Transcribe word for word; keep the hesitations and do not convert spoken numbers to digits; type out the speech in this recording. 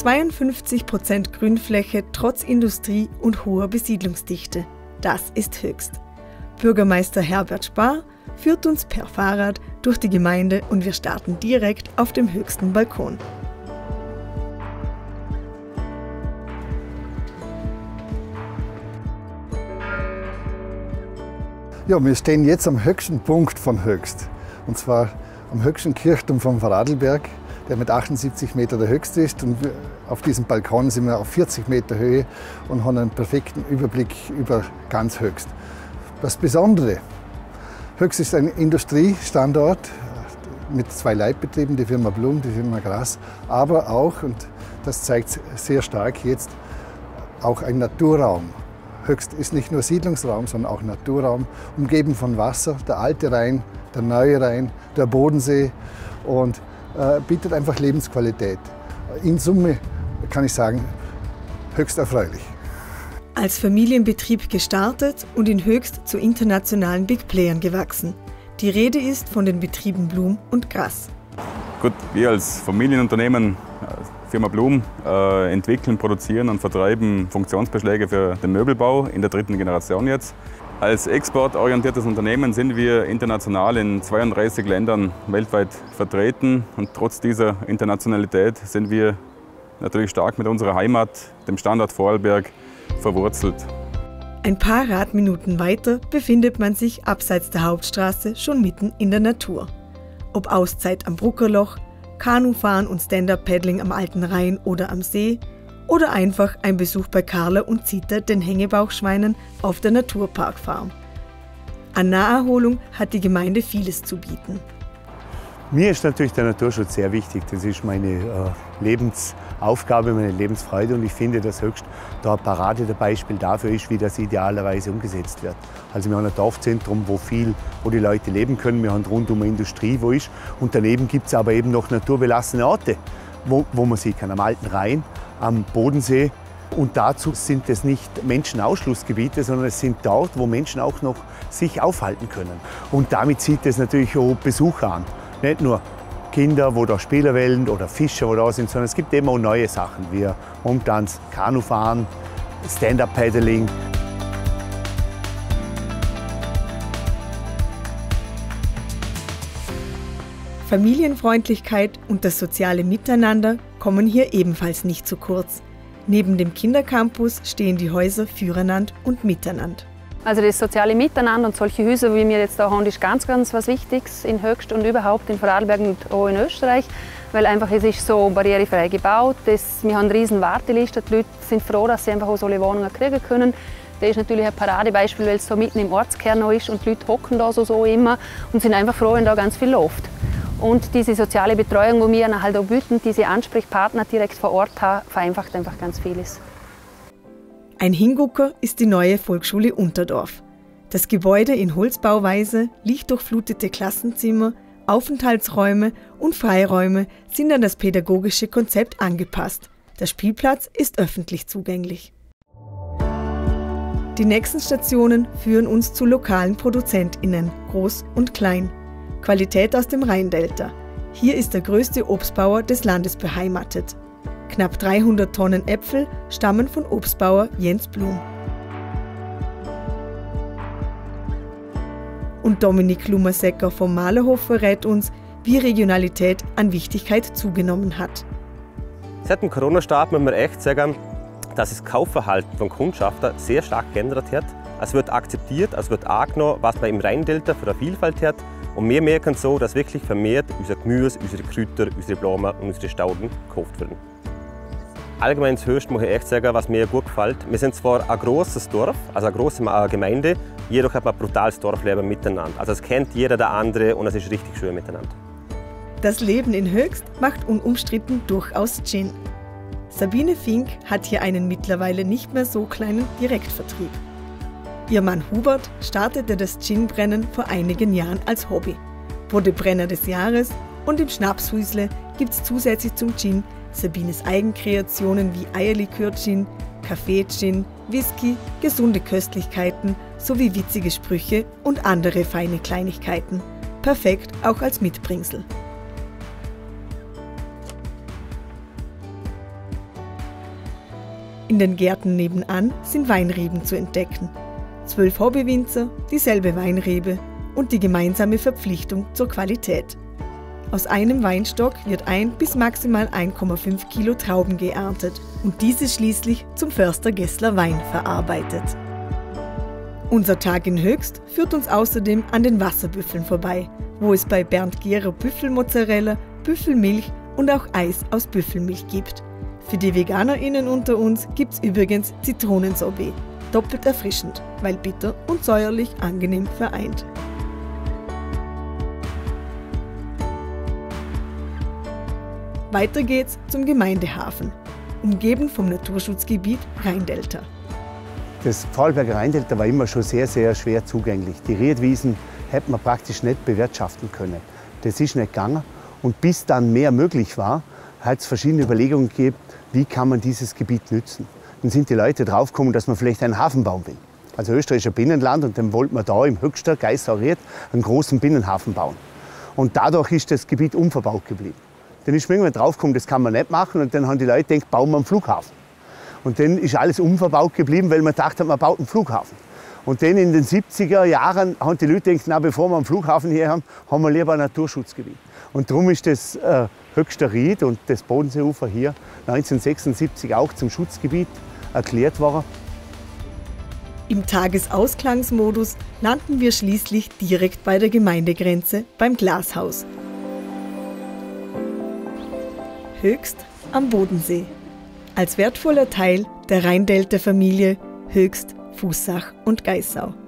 zweiundfünfzig Prozent Grünfläche trotz Industrie und hoher Besiedlungsdichte. Das ist Höchst. Bürgermeister Herbert Spar führt uns per Fahrrad durch die Gemeinde und wir starten direkt auf dem höchsten Balkon. Ja, wir stehen jetzt am höchsten Punkt von Höchst, und zwar am höchsten Kirchturm vom Vorarlberg, der mit achtundsiebzig Meter der höchste ist. Und auf diesem Balkon sind wir auf vierzig Meter Höhe und haben einen perfekten Überblick über ganz Höchst. Das Besondere: Höchst ist ein Industriestandort mit zwei Leitbetrieben, die Firma Blum, die Firma Grass, aber auch, und das zeigt sehr stark jetzt, auch ein Naturraum. Höchst ist nicht nur Siedlungsraum, sondern auch Naturraum, umgeben von Wasser, der alte Rhein, der neue Rhein, der Bodensee, und äh, bietet einfach Lebensqualität. In Summe kann ich sagen, höchst erfreulich. Als Familienbetrieb gestartet und in Höchst zu internationalen Big Playern gewachsen. Die Rede ist von den Betrieben Blum und Grass. Gut, wir als Familienunternehmen, Firma Blum, äh, entwickeln, produzieren und vertreiben Funktionsbeschläge für den Möbelbau in der dritten Generation jetzt. Als exportorientiertes Unternehmen sind wir international in zweiunddreißig Ländern weltweit vertreten, und trotz dieser Internationalität sind wir natürlich stark mit unserer Heimat, dem Standort Vorarlberg, verwurzelt. Ein paar Radminuten weiter befindet man sich abseits der Hauptstraße schon mitten in der Natur. Ob Auszeit am Bruckerloch, Kanufahren und Stand-Up-Paddling am Alten Rhein oder am See oder einfach ein Besuch bei Carla und Zita, den Hängebauchschweinen, auf der Naturparkfarm. An Naherholung hat die Gemeinde vieles zu bieten. Mir ist natürlich der Naturschutz sehr wichtig. Das ist meine äh, Lebensaufgabe, meine Lebensfreude, und ich finde, dass Höchst da ein Paradebeispiel dafür ist, wie das idealerweise umgesetzt wird. Also wir haben ein Dorfzentrum, wo viel, wo die Leute leben können. Wir haben rundum eine Industrie, wo ist, und daneben gibt es aber eben noch naturbelassene Orte, wo, wo man sehen kann, am Alten Rhein, am Bodensee. Und dazu sind es nicht Menschenausschlussgebiete, sondern es sind dort, wo Menschen auch noch sich aufhalten können. Und damit zieht es natürlich auch Besucher an. Nicht nur Kinder, wo da Spielerwellen oder Fischer, wo da sind, sondern es gibt eben auch neue Sachen, wie momentan Kanufahren, Stand-Up-Paddling. Familienfreundlichkeit und das soziale Miteinander kommen hier ebenfalls nicht zu kurz. Neben dem Kindercampus stehen die Häuser füreinander und miteinander. Also das soziale Miteinander und solche Häuser, wie wir jetzt da haben, ist ganz, ganz was Wichtiges in Höchst und überhaupt in Vorarlberg und auch in Österreich. Weil einfach es ist so barrierefrei gebaut. Das, wir haben eine riesen Warteliste. Die Leute sind froh, dass sie einfach auch solche Wohnungen kriegen können. Das ist natürlich ein Paradebeispiel, weil es so mitten im Ortskern noch ist und die Leute hocken da so, so immer und sind einfach froh, wenn da ganz viel läuft. Und diese soziale Betreuung, die wir halt auch bieten, diese Ansprechpartner direkt vor Ort haben, vereinfacht einfach ganz vieles. Ein Hingucker ist die neue Volksschule Unterdorf. Das Gebäude in Holzbauweise, lichtdurchflutete Klassenzimmer, Aufenthaltsräume und Freiräume sind an das pädagogische Konzept angepasst. Der Spielplatz ist öffentlich zugänglich. Die nächsten Stationen führen uns zu lokalen ProduzentInnen, groß und klein. Qualität aus dem Rheindelta. Hier ist der größte Obstbauer des Landes beheimatet. Knapp dreihundert Tonnen Äpfel stammen von Obstbauer Jens Blum. Und Dominik Lummersecker vom Malerhof verrät uns, wie Regionalität an Wichtigkeit zugenommen hat. Seit dem Corona-Start muss man echt sagen, dass das Kaufverhalten von Kundschafter sehr stark geändert hat. Es wird akzeptiert, es wird angenommen, was man im Rheindelta für eine Vielfalt hat. Und wir merken so, dass wirklich vermehrt unser Gemüse, unsere Kräuter, unsere Blumen und unsere Stauden gekauft werden. Allgemein ins Höchst muss ich echt sagen, was mir gut gefällt. Wir sind zwar ein großes Dorf, also eine große Gemeinde, jedoch hat man ein brutales Dorfleben miteinander. Also es kennt jeder der andere und es ist richtig schön miteinander. Das Leben in Höchst macht unumstritten durchaus Gin. Sabine Fink hat hier einen mittlerweile nicht mehr so kleinen Direktvertrieb. Ihr Mann Hubert startete das Ginbrennen vor einigen Jahren als Hobby, wurde Brenner des Jahres und im Schnapshäusle gibt es zusätzlich zum Gin Sabines Eigenkreationen wie Eierlikör-Gin, Kaffee-Gin, Whisky, gesunde Köstlichkeiten sowie witzige Sprüche und andere feine Kleinigkeiten. Perfekt auch als Mitbringsel. In den Gärten nebenan sind Weinreben zu entdecken. Zwölf Hobbywinzer, dieselbe Weinrebe und die gemeinsame Verpflichtung zur Qualität. Aus einem Weinstock wird ein bis maximal eins Komma fünf Kilo Trauben geerntet und diese schließlich zum Förster Gessler Wein verarbeitet. Unser Tag in Höchst führt uns außerdem an den Wasserbüffeln vorbei, wo es bei Bernd Gehrer Büffelmozzarella, Büffelmilch und auch Eis aus Büffelmilch gibt. Für die VeganerInnen unter uns gibt's übrigens Zitronensorbet, doppelt erfrischend, weil bitter und säuerlich angenehm vereint. Weiter geht's zum Gemeindehafen, umgeben vom Naturschutzgebiet Rheindelta. Das Vorarlberger Rheindelta war immer schon sehr, sehr schwer zugänglich. Die Riedwiesen hätte man praktisch nicht bewirtschaften können. Das ist nicht gegangen. Und bis dann mehr möglich war, hat es verschiedene Überlegungen gegeben, wie kann man dieses Gebiet nützen. Dann sind die Leute draufgekommen, dass man vielleicht einen Hafen bauen will. Also Österreich ist ein Binnenland und dann wollten wir da im Höchster, Geissau-Ried, einen großen Binnenhafen bauen. Und dadurch ist das Gebiet unverbaut geblieben. Dann ist man irgendwann draufgekommen, das kann man nicht machen. Und dann haben die Leute gedacht, bauen wir einen Flughafen. Und dann ist alles unverbaut geblieben, weil man dachte, man baut einen Flughafen. Und dann in den siebziger Jahren haben die Leute gedacht, na, bevor wir einen Flughafen hier haben, haben wir lieber ein Naturschutzgebiet. Und darum ist das äh, Höchster Ried und das Bodenseeufer hier neunzehnhundertsechsundsiebzig auch zum Schutzgebiet erklärt worden. Im Tagesausklangsmodus landen wir schließlich direkt bei der Gemeindegrenze beim Glashaus. Höchst am Bodensee. Als wertvoller Teil der Rheindelta-Familie Höchst, Fußach und Geissau.